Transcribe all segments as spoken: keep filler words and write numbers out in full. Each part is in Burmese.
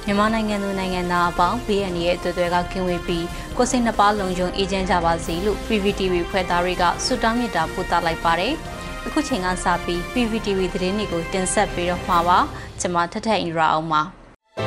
မြန်မာနိုင်ငံသူနိုင်ငံသားအပေါင်း B N ရဲ့အတွေ့အကြုံကကင်းဝေးပြီးကိုစိတ်နှပါလုံးကျုံအေဂျင့်ကြပါစေလို့ P V T V ဖွဲ့သားတွေကဆုတောင်းမေတ္တာပို့သလိုက်ပါတယ်။အခုချိန်ကစပြီး P V T V သတင်းတွေကိုတင်ဆက်ပေးတော့မှာပါ။ကျွန်မထထအင်ဒရာအောင်ပါ။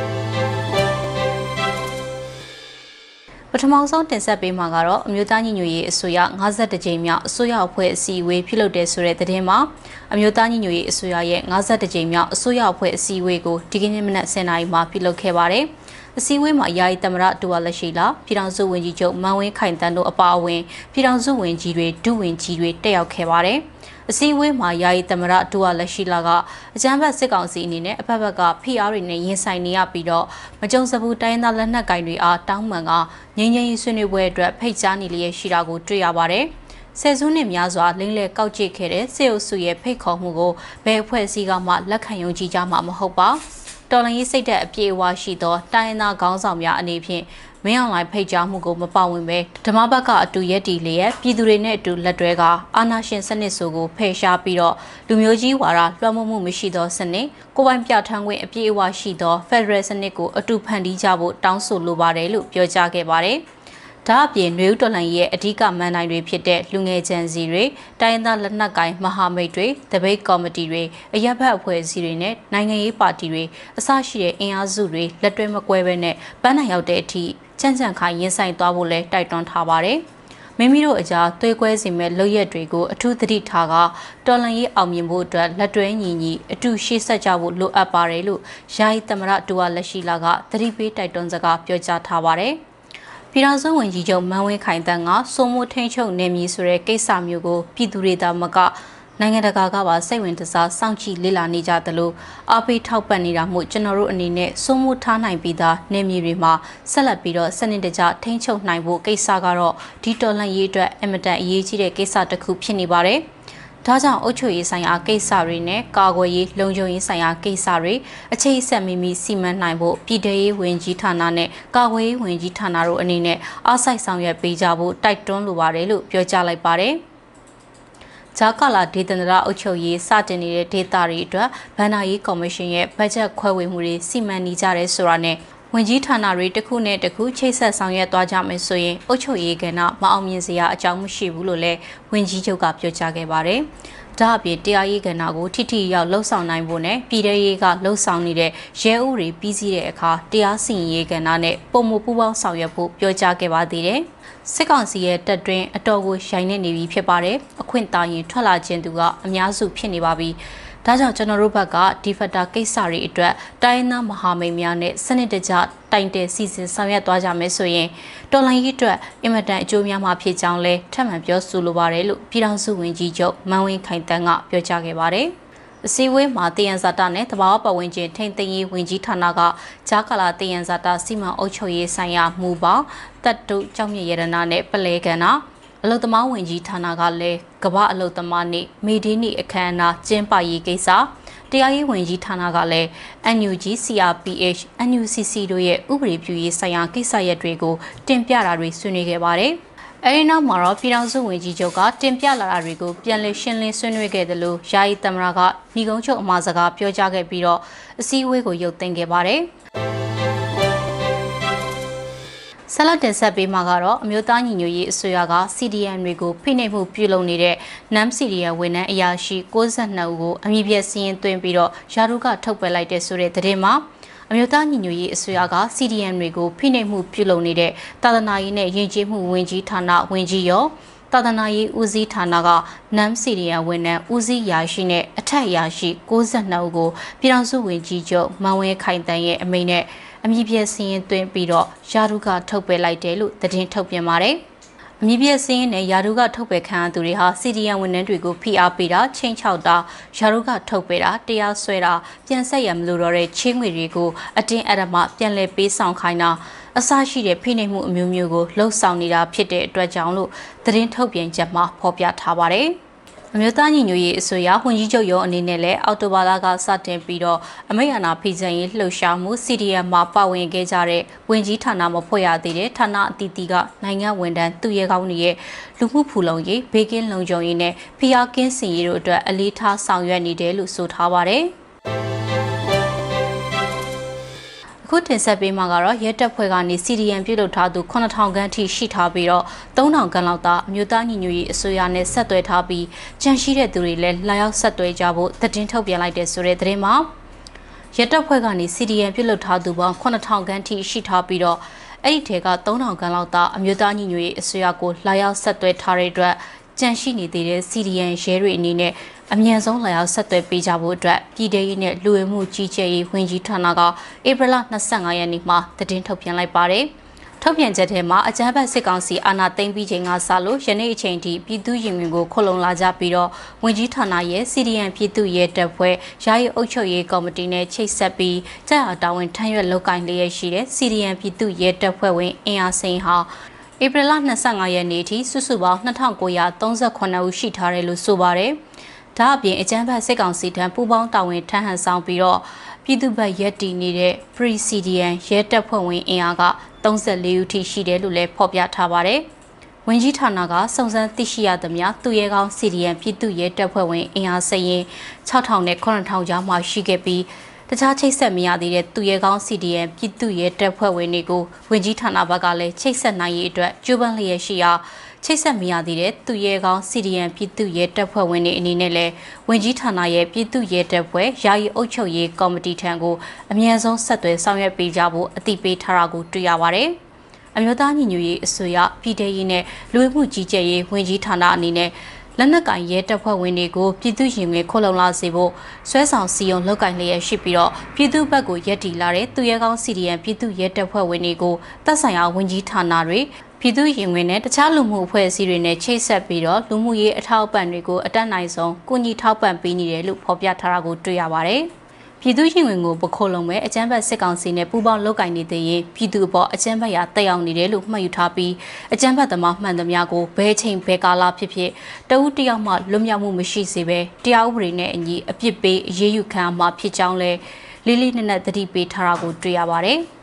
ပထမဆုံးတင်ဆက်ပေးမှာကတော့အမျိုးသားညီညွတ်ရေးအစိုးရ၅၁ကြိမ်မြောက်အစိုးရအဖွဲ့အစည်းအဝေးပြုလုပ်တဲ့ဆိုတဲ့သတင်းမှာအမျိုးသားညီညွတ်ရေးအစိုးရရဲ့၅၁ကြိမ်မြောက်အစိုးရအဖွဲ့အစည်းအဝေးကိုဒီကနေ့မနက်၁၀နာရီမှာပြုလုပ်ခဲ့ပါတယ်။အစည်းအဝေးမှာယာယီသမ္မတဒူဝါလက်ရှိလာပြည်ထောင်စုဝန်ကြီးချုပ်မန်ဝင်းခိုင်တန်းတို့အပါအဝင်ပြည်ထောင်စုဝန်ကြီးတွေဒုဝန်ကြီးတွေတက်ရောက်ခဲ့ပါတယ်။အစည်းအဝေးမှာယာယီသမ္မတဒူဝါလက်ရှိလာကအကြမ်းဖက်စစ်ကောင်စီအနေနဲ့အဖက်ဖက်ကဖိအားတွေနဲ့ရင်ဆိုင်နေရပြီးတော့မကြုံစဘူးတိုင်းသားလက်နက်ကင်တွေအားတောင်းပန်ကငြိမ်းချမ်းရေးဆွေးနွေးပွဲအတွက်ဖိတ်ကြားနေလျက်ရှိတာကိုတွေ့ရပါတယ်။ဆယ်စုနှစ်များစွာလိမ့်လဲကောက်ကျစ်ခဲ့တဲ့စစ်အုပ်စုရဲ့ဖိတ်ခေါ်မှုကိုဘယ်အဖွဲ့အစည်းကမှလက်ခံယုံကြည်ကြမှာမဟုတ်ပါ။တော်လှန်ရေးစိတ်ဓာတ်အပြည့်အဝရှိသောတိုင်းရင်းသားခေါင်းဆောင်များအနေဖြင့်မင်းအောင်လှိုင်ဖိတ်ကြားမှုကိုမပါဝင်ပဲဓမ္မဘက်ကအတူရက်တီလျက်ပြည်သူတွေနဲ့အတူလက်တွဲကအာဏာရှင်စနစ်ဆိုကိုဖယ်ရှားပြီးတော့လူမျိုးကြီးဝါဒလွှမ်းမိုးမှုမရှိသောစနစ်ကိုပိုင်ပြဋ္ဌာန်းခွင့်အပြည့်အဝရှိသော Federal စနစ်ကိုအတူဖန်တီးကြဖို့တောင်းဆိုလိုပါတယ်လို့ပြောကြားခဲ့ပါတယ်။ဒါအပြင်နွေဦးတော်လှန်ရေးရဲ့အဓိကမန်တိုင်းတွေဖြစ်တဲ့လူငယ်ချန်စီတွေတိုင်းသားလက်နက်ကိုင်မဟာမိတ်တွေတပိတ်ကော်မတီတွေအရက်ဘက်အဖွဲ့အစည်းတွေနဲ့နိုင်ငံရေးပါတီတွေအစရှိတဲ့အင်အားစုတွေလက်တွဲမကွဲဘဲနဲ့ပန်းနိုင်ရောက်တဲ့အထိချမ်းချမ်းခိုင်ရင်ဆိုင်သွားဖို့လဲတိုက်တွန်းထားပါတယ်။မိမိတို့အကြားသွေးကွဲစေမဲ့လုပ်ရက်တွေကိုအထူးသတိထားကတော်လှန်ရေးအောင်မြင်ဖို့အတွက်လက်တွဲညီညီအတူရှေ့ဆက်ကြဖို့လိုအပ်ပါတယ်လို့ယာယီသမ္မတဒူဝါလက်ရှိလာကသတိပေးတိုက်တွန်းစကားပြောကြားထားပါတယ်။ပြည်ထောင်စုဝန်ကြီးချုပ်မန်ဝင်းခိုင်တန်းကစိုးမိုးထိန်ချုပ်နေမည်ဆိုတဲ့ကိစ္စမျိုးကိုပြည်သူတွေသာမကနိုင်ငံတကာကပါစိတ်ဝင်စားစောင့်ကြည့်လေ့လာနေကြသလိုအားပေးထောက်ပံ့နေတာမို့ကျွန်တော်တို့အနေနဲ့စိုးမိုးထားနိုင်ပြီးသားနေမြေတွေမှာဆက်လက်ပြီးတော့စနစ်တကျထိန်းချုပ်နိုင်ဖို့ကိစ္စကတော့ဒီတော်လှန်ရေးအတွက်အင်မတန်အရေးကြီးတဲ့ကိစ္စတစ်ခုဖြစ်နေပါတယ်။ဒါကြောင့်အုပ်ချုပ်ရေးဆိုင်ရာကိစ္စတွေနဲ့ကာကွယ်ရေးလုံခြုံရေးဆိုင်ရာကိစ္စတွေအခြေဆက်မိမိစီမံနိုင်ဖို့ပြည်ထရေးဝန်ကြီးဌာနနဲ့ကာကွယ်ရေးဝန်ကြီးဌာနတို့အနေနဲ့အားစိုက်ဆောင်ရွက်ပေးကြဖို့တိုက်တွန်းလိုပါတယ်လို့ပြောကြားလိုက်ပါတယ်။ဂျာကာလာဒေသန္တရအုပ်ချုပ်ရေးစတင်နေတဲ့ဒေသတွေအတွက်ဘဏ္ဍာရေးကော်မရှင်ရဲ့ဘတ်ဂျက်ခွဲဝေမှုတွေစီမံနေကြတဲ့ဆိုတာနဲ့ဝန်ကြီးဌာနတွေတစ်ခုနဲ့တစ်ခုချိတ်ဆက်ဆောင်ရွက်သွားကြမယ်ဆိုရင်အုပ်ချုပ်ရေးကဏ္ဍမအောင်မြင်စရာအကြောင်းမရှိဘူးလို့လည်းဝန်ကြီးချုပ်ကပြောကြားခဲ့ပါတယ်။ဒါအပြင်တရားရေးကဏ္ဍကိုထိထိရောက်လှုပ်ဆောင်နိုင်ဖို့နဲ့ပြည်ထရေးကလှုပ်ဆောင်နေတဲ့ရဲဥပဒေပြီးစီးတဲ့အခါတရားစီရင်ရေးကဏ္ဍနဲ့ပုံမပူးပေါင်းဆောင်ရွက်ဖို့ပြောကြားခဲ့ပါသေးတယ်။စစ်ကောင်စီရဲ့တပ်တွင်းအတော်ကိုရိုင်းနေနေပြီဖြစ်ပါတယ်။အခွင့်အာဏာရင်ထွက်လာခြင်းသူကအများစုဖြစ်နေပါပြီ။ဒါကြောင့်ကျွန်တော်တို့ဘက်ကဒီဖက်တာကိစ္စတွေအတွက်တိုင်းသားမဟာမိတ်များနဲ့စနစ်တကျတိုင်တယ်စီစဉ်ဆောင်ရွက်သွားကြမယ်ဆိုရင်တော်လှန်ရေးအတွက်အင်မတန်အကျိုးများမှာဖြစ်ကြောင်းလဲထပ်မံပြောဆိုလိုပါတယ်လို့ပြည်ထောင်စုဝန်ကြီးချုပ်မန်ဝင်းခိုင်တန်းကပြောကြားခဲ့ပါတယ်။အစည်းအဝေးမှာတယန်ဇာတာနဲ့တဘာဝပတ်ဝန်းကျင်ထိန်းသိမ်းရေးဝန်ကြီးဌာနကဂျာကာလာတယန်ဇာတာစီမံအုပ်ချုပ်ရေးဆိုင်ရာမူပေါင်းတပ်တုကြောင့်မြရတနာနဲ့ပလဲကဏ္ဍအလုသမားဝင်ကြီးဌာနကလည်းကမ္ဘာအလုသမားနေ့မေဒီနေ့အခမ်းအနားကျင်းပရေးကိစ္စတရားရေးဝင်ကြီးဌာနကလည်း N U G C R P H N U C C တို့ရဲ့ဥပဒေပြုရေးဆိုင်ရာကိစ္စရပ်တွေကိုတင်ပြတာတွေဆွေးနွေးခဲ့ပါတယ်။အဲဒီနောက်မှာတော့ပြည်ထောင်စုဝန်ကြီးချုပ်ကတင်ပြလာတာတွေကိုပြန်လည်ရှင်းလင်းဆွေးနွေးခဲ့တယ်လို့ယာယီသမ္မတကညီကုန်းချုပ်အမှာစကားပြောကြားခဲ့ပြီးတော့အစည်းအဝေးကိုရုပ်သိမ်းခဲ့ပါတယ်။ဆလတ်တင်ဆက်ပေးမှာကတော့အမျိုးသားညီညွတ်ရေးအစိုးရက C D M တွေကိုဖိနှိပ်မှုပြုလုပ်နေတဲ့ N A M C D M ဝန်ထမ်းအရာရှိ၉၂ဦးကိုအမည်ပြစီရင်သွင်းပြီးတော့ယာရုကထုတ်ပယ်လိုက်တဲ့ဆိုတဲ့သတင်းမှာအမျိုးသားညီညွတ်ရေးအစိုးရက C D M တွေကိုဖိနှိပ်မှုပြုလုပ်နေတဲ့သာသနာရေးနဲ့ယဉ်ကျေးမှုဝန်ကြီးဌာနဝန်ကြီးရောသာသနာရေးဦးစီးဌာနက N A M C D M ဝန်ထမ်းဦးစီးရာရှိနဲ့အထက်အရာရှိ၉၂ဦးကိုပြည်ထောင်စုဝန်ကြီးချုပ်မန်ဝင်းခိုင်တန်းရဲ့အမိန့်နဲ့အမည်ပြစီရင်သွင်းပြီးတော့ယာရုကထုတ်ပယ်လိုက်တယ်လို့သတင်းထုတ်ပြန်ပါတယ်။အမည်ပြစီရင်နဲ့ယာရုကထုတ်ပယ်ခံရသူတွေဟာ C D M ဝန်ထမ်းတွေကိုဖိအားပေးတာချိန်ချောက်တာယာရုကထုတ်ပယ်တာတရားစွဲတာပြန်ဆက်ရမလို့တော့တဲ့ချင်းငွေတွေကိုအတင်းအဓမ္မပြန်လည်ပေးဆောင်ခိုင်းတာအစရှိတဲ့ဖိနှိပ်မှုအမျိုးမျိုးကိုလှုပ်ဆောင်နေတာဖြစ်တဲ့အတွက်ကြောင့်လို့သတင်းထုတ်ပြန်ချက်မှာဖော်ပြထားပါတယ်။အမျိုးသားညီညွတ်ရေးအစိုးရဝန်ကြီးချုပ်ရုံးအနေနဲ့လည်းအော်တိုဘာလကစတင်ပြီးတော့အမိန့်အာဏာဖီဆန်ရေးလှုပ်ရှားမှု C D M မှာပါဝင်ခဲ့ကြတဲ့ဝန်ကြီးဌာနမဖွဲ့ရသေးတဲ့ဌာနအသီးသီးကနိုင်ငံဝန်ထမ်းသူရဲကောင်းတွေရဲ့လူမှုဖူလုံရေးဘေးကင်းလုံခြုံရေးနဲ့ဖိအားကင်းစင်ရေးတို့အတွက်အလေးထားဆောင်ရွက်နေတယ်လို့ဆိုထားပါတယ်။အခုတင်ဆက်ပေးမှာကတော့ရဲတပ်ဖွဲ့ကနေ C D M ပြုလုပ်ထားသူခုနှစ်ထောင်ခန့်ထိရှိထားပြီးတော့သုံးထောင်ခန့်လောက်သာအမျိုးသားညီညွတ်ရေးအစိုးရနဲ့ဆက်သွယ်ထားပြီးကြန့်ရှိတဲ့သူတွေလည်းလာရောက်ဆက်သွယ်ကြဖို့သတင်းထုတ်ပြန်လိုက်တဲ့ဆိုတဲ့သတင်းမှာရဲတပ်ဖွဲ့ကနေ C D M ပြုလုပ်ထားသူပေါင်းခုနှစ်ထောင်ခန့်ထိရှိထားပြီးတော့အဲ့ဒီထဲကသုံးထောင်ခန့်လောက်သာအမျိုးသားညီညွတ်ရေးအစိုးရကိုလာရောက်ဆက်သွယ်ထားတဲ့အတွက်ကြန့်ရှိနေသေးတဲ့ C D M ရဲတွေအနေနဲ့အမြန်ဆုံးလာရောက်ဆက်သွယ်ပေးကြဖို့အတွက်ပြည်ထောင်စုနဲ့လူဝင်မှုကြီးကြပ်ရေးဝန်ကြီးဌာနကဧပြီလ၂၅ရက်နေ့မှာသတင်းထုတ်ပြန်လိုက်ပါတယ်။ထုတ်ပြန်ချက်ထဲမှာအကြမ်းဖက်စစ်ကောင်စီအာဏာသိမ်းပြီးချိန်ကစလို့ယနေ့အချိန်ထိပြည်သူ့ရင်ဝင်ကိုခုလုံလာကြပြီးတော့ဝန်ကြီးဌာနရဲ့ C D M ပြည်သူ့ရဲတပ်ဖွဲ့ယာယီအုပ်ချုပ်ရေးကော်မတီနဲ့ချိတ်ဆက်ပြီးကြာတာဝန်ထမ်းရွက်လုပ်ကိုင်လျက်ရှိတဲ့ C D M ပြည်သူ့ရဲတပ်ဖွဲ့ဝင်အင်အားစိန်ဟာဧပြီလ၂၅ရက်နေ့ထိစုစုပေါင်း၂၉၃၈ဦးရှိထားတယ်လို့ဆိုပါတယ်။ဒါအပြင်အကြမ်းဖက်စစ်ကောင်စီထံပူးပေါင်းတာဝန်ထမ်းဟန်ဆောင်ပြီးတော့ပြည်သူ့ဘက်ရက်တီနေတဲ့ Free C D M ရဲတပ်ဖွဲ့ဝင်အင်အားက၃၄ဦးထိရှိတယ်လို့လည်းဖော်ပြထားပါတယ်။ဝန်ကြီးဌာနကစုံစမ်းသိရှိရသမျှသူရဲကောင်း C D M ပြည်သူ့ရဲတပ်ဖွဲ့ဝင်အင်အားစရင်၆ထောင်နဲ့၇ထောင်ကြားမှရှိခဲ့ပြီးတခြားချိတ်ဆက်မရသေးတဲ့သူရဲကောင်း C D M ပြည်သူ့ရဲတပ်ဖွဲ့ဝင်တွေကိုဝန်ကြီးဌာနဘက်ကလည်းချိတ်ဆက်နိုင်ရေးအတွက်ကြိုးပမ်းလျက်ရှိရာချိတ်ဆက်မရသေးတဲ့သူရဲကောင်း C D M ပြည်သူ့ရဲတပ်ဖွဲ့ဝင်တွေအနေနဲ့လည်းဝန်ကြီးဌာနရဲ့ပြည်သူ့ရဲတပ်ဖွဲ့ယာယီအုပ်ချုပ်ရေးကော်မတီထံကိုအမြန်ဆုံးဆက်သွယ်ဆောင်ရွက်ပေးကြဖို့အသိပေးထားတာကိုတွေ့ရပါတယ်။အမျိုးသားညီညွတ်ရေးအစိုးရပြည်ထောင်စုနဲ့လူဝင်မှုကြီးကြပ်ရေးဝန်ကြီးဌာနအနေနဲ့လက်နက်ကင်ရဲတပ်ဖွဲ့ဝင်တွေကိုပြည်သူ့ရင်ဝင်ခုလုံလာစေဖို့ဆွဲဆောင်စီယုံလောက်ကင်လျက်ရှိပြီးတော့ပြည်သူ့ဘက်ကိုရက်တီလာတဲ့သူရဲကောင်း C D M ပြည်သူ့ရဲတပ်ဖွဲ့ဝင်တွေကိုတပ်ဆိုင်ရာဝန်ကြီးဌာနတွေပြည်သူ့ရင်ဝင်နဲ့တခြားလူမှုအဖွဲ့အစည်းတွေနဲ့ချိတ်ဆက်ပြီးတော့လူမှုရေးအထောက်အပံ့တွေကိုအတက်နိုင်ဆုံးကူညီထောက်ပံ့ပေးနေတယ်လို့ဖော်ပြထားတာကိုတွေ့ရပါတယ်။ပြည်သူ့ရင်ဝင်ကိုပခိုးလုံးမဲ့အကြမ်းဖက်စစ်ကောင်စီနဲ့ပူးပေါင်းလုပ်ကိုင်နေတဲ့ရင်ပြည်သူ့အပေါ်အကြမ်းဖက်ရာတက်ရောက်နေတယ်လို့မှတ်ယူထားပြီးအကြမ်းဖက်သမားမှန်သမျှကိုဘဲချိန်ဘဲကာလဖြစ်ဖြစ်တဦးတယောက်မှလွတ်မြောက်မှုမရှိစေဘဲတရားဥပဒေနဲ့အညီအပြစ်ပေးအရေးယူခံမှာဖြစ်ကြောင်းလဲလေးလေးနက်နက်သတိပေးထားတာကိုတွေ့ရပါတယ်။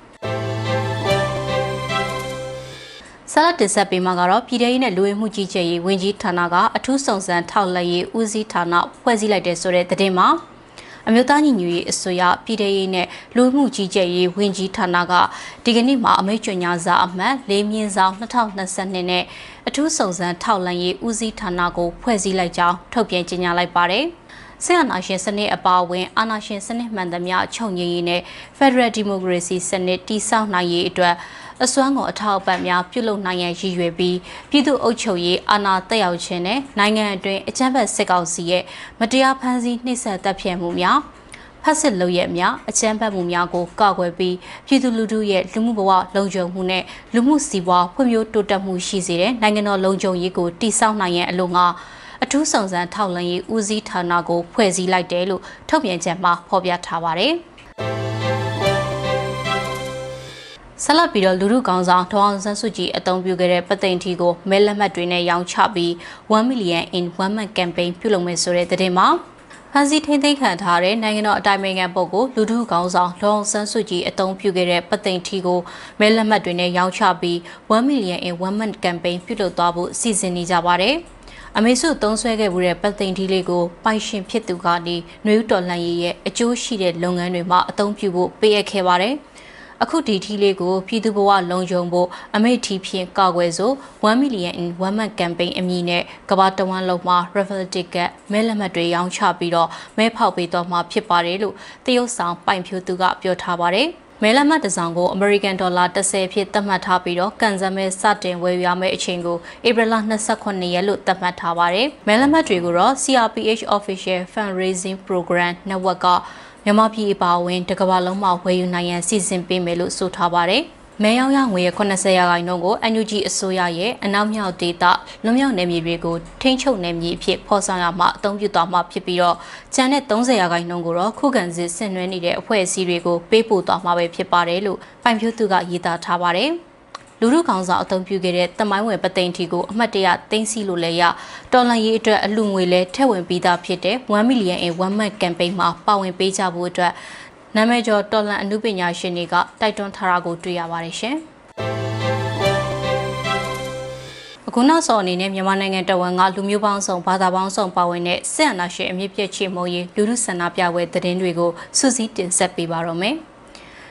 ဆရာတင်ဆက်ပေးမှာကတော့ပြည်ထောင်စုနဲ့လူဝင်မှုကြီးကြပ်ရေးဝန်ကြီးဌာနကအထူးစုံစမ်းထောက်လှမ်းရေးဦးစီးဌာနဖွဲ့စည်းလိုက်တဲ့ဆိုတဲ့သတင်းမှာအမျိုးသားညီညွတ်ရေးအစိုးရပြည်ထောင်စုနဲ့လူမှုကြီးကြပ်ရေးဝန်ကြီးဌာနကဒီကနေ့မှာအမိန့်ကြေညာစာအမှတ်၄မြင်းဆောင်၂၀၂၂နဲ့အထူးစုံစမ်းထောက်လှမ်းရေးဦးစီးဌာနကိုဖွဲ့စည်းလိုက်ကြောင်းထုတ်ပြန်ကြေညာလိုက်ပါတယ်။ဆီယနာရှင်စနစ်အပါအဝင်အာဏာရှင်စနစ်မှန်သမျှချုပ်ငြိမ်းရေးနဲ့ Federal Democracy စနစ်တည်ဆောက်နိုင်ရေးအတွက်အစွမ်းကုန်အထောက်အပံ့များပြုလုပ်နိုင်ရန်ရည်ရွယ်ပြီးပြည်သူ့အုပ်ချုပ်ရေးအာဏာတက်ရောက်ခြင်းနဲ့နိုင်ငံအတွင်းအကြမ်းဖက်စစ်ကောင်စီရဲ့မတရားဖမ်းဆီးနှိပ်စက်တပ်ဖြတ်မှုများဖက်စစ်လုပ်ရများအကြမ်းဖက်မှုများကိုကာကွယ်ပြီးပြည်သူလူထုရဲ့လူမှုဘဝလုံခြုံမှုနဲ့လူမှုစီးပွားဖွံ့ဖြိုးတိုးတက်မှုရှိစေတဲ့နိုင်ငံတော်လုံခြုံရေးကိုတည်ဆောက်နိုင်ရန်အလို့ငါအထူးစုံစမ်းထောက်လှမ်းရေးဦးစီးဌာနကိုဖွဲ့စည်းလိုက်တယ်လို့ထုတ်ပြန်ချက်မှာဖော်ပြထားပါတယ်။ဆက်လက်ပြီးတော့လူထုကောင်ဆောင်ဒေါအောင်ဆန်းစုကြည်အသုံးပြုခဲ့တဲ့ပသိမ်ထီကိုမဲလက်မှတ်တွေနဲ့ရောင်းချပြီးone million in one month campaign ပြုလုပ်မယ်ဆိုတဲ့သတင်းမှာဖန်စီထိန်းသိမ်းခံထားတဲ့နိုင်ငံတော်အတိုင်ပင်ခံပုဂ္ဂိုလ်လူထုကောင်ဆောင်ဒေါအောင်ဆန်းစုကြည်အသုံးပြုခဲ့တဲ့ပသိမ်ထီကိုမဲလက်မှတ်တွေနဲ့ရောင်းချပြီးone million in one month campaign ပြုလုပ်သွားဖို့စီစဉ်နေကြပါတယ်။အမေစုသုံးဆွဲခဲ့မှုတဲ့ပသိမ်ထီလေးကိုပိုင်ရှင်ဖြစ်သူကနေနှွေဦးတော်လှန်ရေးရဲ့အကျိုးရှိတဲ့လုပ်ငန်းတွေမှာအသုံးပြုဖို့ပေးအပ်ခဲ့ပါတယ်။အခုဒီထီလေးကိုပြည်သူ့ဘဝလုံခြုံဖို့အမိတ်ထီဖြင့်ကာကွယ်ဆိုone million in one month campaign အမည်နဲ့ကမ္ဘာတဝန်းလုံးမှာ referral ticket မဲလက်မှတ်တွေရောင်းချပြီးတော့မဲဖောက်ပေးတော့မှာဖြစ်ပါတယ်လို့တရုတ်ဆောင်ပိုင်ဖြိုးသူကပြောထားပါတယ်။မဲလက်မှတ်တစ်စောင်ကို American Dollar ၁၀ဖြစ်သတ်မှတ်ထားပြီးတော့ကန်ဆယ်မဲစတင်ဝယ်ယူရမယ့်အချိန်ကိုဧပြီလ၂၈ရက်လို့သတ်မှတ်ထားပါတယ်။မဲလက်မှတ်တွေကိုတော့ C R P H Official Fundraising Program Network ကမြန်မာပြည်အပါအဝင်တကမ္ဘာလုံးမှာဝယ်ယူနိုင်ရန်စီစဉ်ပေးမယ်လို့ဆိုထားပါတယ်။မဲရောက်ရငွေရဲ့eightyရာခိုင်နှုန်းကို N U G အစိုးရရဲ့အနောက်မြောက်ဒေသလွန်မြောက်နယ်မြေတွေကိုထိန်းချုပ်နယ်မြေအဖြစ်ဖော်ဆောင်ရမှာအသုံးပြုသွားမှာဖြစ်ပြီးတော့ကျန်တဲ့thirtyရာခိုင်နှုန်းကိုတော့ခုခံစစ်ဆင်နွှဲနေတဲ့အဖွဲ့အစည်းတွေကိုပေးပို့သွားမှာပဲဖြစ်ပါတယ်လို့ပိုင်ဖြိုးသူကရေးသားထားပါတယ်။လူထုကောင်ဆောင်အသုံးပြုခဲ့တဲ့တမိုင်းဝင်ပသိမ်ထီကိုအမှတ်တရသိမ်းဆည်းလို့လည်းရတော်လှန်ရေးအတွက်အလူငွေလဲထည့်ဝင်ပြီးသားဖြစ်တဲ့one million in one month campaign မှာပါဝင်ပေးကြဖို့အတွက်နာမည်ကျော်တော်လှန်အမှုပညာရှင်တွေကတိုက်တွန်းထားတာကိုတွေ့ရပါတယ်ရှင်။အခုနောက်ဆုံးအနေနဲ့မြန်မာနိုင်ငံတဝန်ကလူမျိုးပေါင်းစုံဘာသာပေါင်းစုံပါဝင်တဲ့စစ်အာဏာရှင်အမြင့်ပြည့်ချေမှုရေးလူထုဆန္ဒပြပွဲသတင်းတွေကိုစူးစီးတင်ဆက်ပေးပါရမယ်။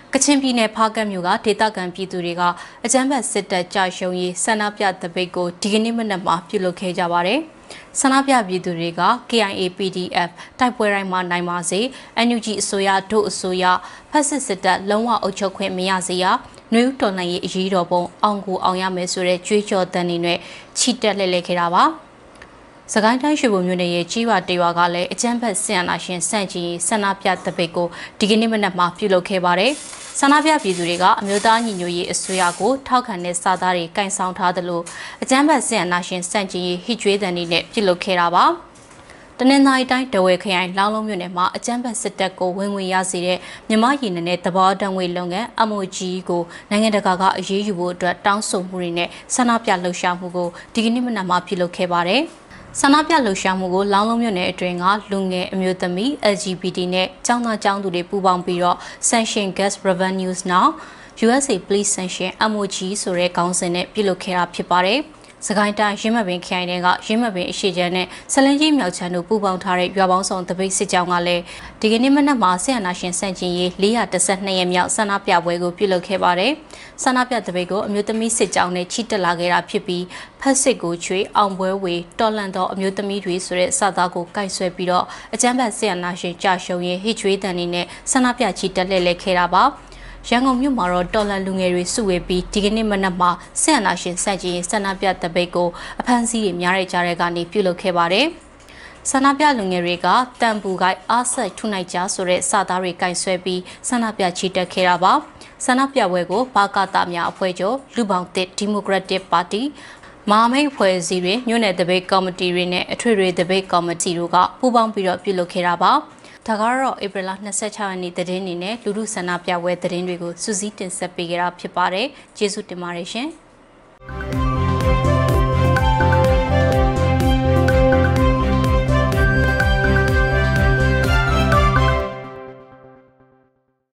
ကချင်ပြည်နယ်ဖားကတ်မြို့ကဒေသခံပြည်သူတွေကအကြမ်းဖက်စစ်တပ်ကြာရှုံးရေးဆန္ဒပြတပိတ်ကိုဒီကနေ့မနက်မှာပြုလုပ်ခဲ့ကြပါတယ်။ဆန္ဒပြပြည်သူတွေက K I A P D F တိုက်ပွဲတိုင်းမှာနိုင်ပါစေ N U G အစိုးရဒုအစိုးရဖက်စစ်စစ်တပ်လုံးဝအုပ်ချုပ်ခွင့်မရစေရနှွေဦးတော်လှန်ရေးအရေးတော်ပုံအောင်ကိုအောင်ရမယ်ဆိုတဲ့ကြွေးကြော်သံတွေနဲ့ချီတက်လှည့်လည်ခဲ့တာပါ။စကိုင်းတိုင်းရွှေဘုံမြို့နယ်ရဲ့ကြီးဝတေရွာကလည်းအကြမ်းဖက်ဆင်အာဏာရှင်စန့်ကျင်ရေးဆန္ဒပြတပိတ်ကိုဒီကနေ့မနက်မှာပြုလုပ်ခဲ့ပါတယ်။ဆန္ဒပြပြည်သူတွေကအမျိုးသားညီညွတ်ရေးအစိုးရကိုထောက်ခံတဲ့စာသားတွေကင်ဆောင်ထားသလိုအကြမ်းဖက်ဆင်အာဏာရှင်စန့်ကျင်ရေးဟစ်ကြွေးသံတွေနဲ့ပြုလုပ်ခဲ့တာပါ။တနင်္သာရီတိုင်းတဝဲခရိုင်လောင်းလုံးမြို့နယ်မှာအကြမ်းဖက်စစ်တပ်ကိုဝင်ဝင်ရစေတဲ့မြမရည်နယ်သဘောတံငွေလုပ်ငန်း M O G ကိုနိုင်ငံတကာကအရေးယူဖို့အတွက်တောင်းဆိုမှုတွေနဲ့ဆန္ဒပြလှုပ်ရှားမှုကိုဒီကနေ့မနက်မှာပြုလုပ်ခဲ့ပါတယ်။ဆန္ဒပြလှုပ်ရှားမှုကိုလောင်းလုံးမြို့နယ်အတွင်းကလူငယ်အမျိုးသမီး L G B T နဲ့ကျောင်းသားကျောင်းသူတွေပူးပေါင်းပြီးတော့ Sanction Gas Revenues Now U S A Please Sanction M O G ဆိုတဲ့ခေါင်းစဉ်နဲ့ပြုလုပ်ခဲ့တာဖြစ်ပါတယ်။စကိုင်းတိုင်းရင်းမပင်ခရိုင်တွေကရင်းမပင်အရှိချမ်းနဲ့ဆလင်းကြီးမြောက်ချမ်းတို့ပူးပေါင်းထားတဲ့ရွာပေါင်းဆောင်တပိတ်စစ်ကြောင်းကလည်းဒီကနေ့မနက်မှာဆင်အာဏာရှင်စန့်ကျင်ရေး၄၁၂ရက်မြောက်ဆန္ဒပြပွဲကိုပြုလုပ်ခဲ့ပါတယ်။ဆန္ဒပြတပိတ်ကိုအမျိုးသမီးစစ်ကြောင်းနဲ့ချီတက်လာခဲ့တာဖြစ်ပြီးဖက်စစ်ကိုချွေအောင်ပွဲဝေတော်လန်သောအမျိုးသမီးတွေဆိုတဲ့စာသားကိုကိုက်ဆွဲပြီးတော့အကြမ်းဖက်ဆင်အာဏာရှင်ကြာရှုံးရေးဟစ်ကြွေးတန်တွေနဲ့ဆန္ဒပြချီတက်လှည့်လည်ခဲ့တာပါ။ရန်ကုန်မြို့မှာတော့တော်လန်လူငယ်တွေစုဝေးပြီးဒီကနေ့မနက်မှာဆင်အာဏာရှင်စန့်ကျင်ရေးဆန္ဒပြတပိတ်ကိုအဖမ်းဆီးတွေများတဲ့ကြားတဲ့ကနေပြုလုပ်ခဲ့ပါတယ်။ဆန္ဒပြလူငယ်တွေကတန်ပူကိုက်အားဆက်ထုနိုင်ကြဆိုတဲ့စာသားတွေကင်ဆွဲပြီးဆန္ဒပြချီတက်ခဲ့တာပါ။ဆန္ဒပြပွဲကိုဘာကတာများအဖွဲ့ချုပ်လူပေါင်းတစ်ဒီမိုကရက်တစ်ပါတီမဟာမိတ်ဖွဲ့စည်းတွေညွန့်နယ်တပိတ်ကော်မတီတွေနဲ့အထွေထွေတပိတ်ကော်မတီတို့ကပူးပေါင်းပြီးတော့ပြုလုပ်ခဲ့တာပါ။ဒါကတော့ဧပြီလ၂၆ရက်နေ့သတင်းအနေနဲ့လူထုဆန္ဒပြပွဲသတင်းတွေကိုစူးစီးတင်ဆက်ပေးကြတာဖြစ်ပါတယ်။ကျေးဇူးတင်ပါတယ်ရှင်။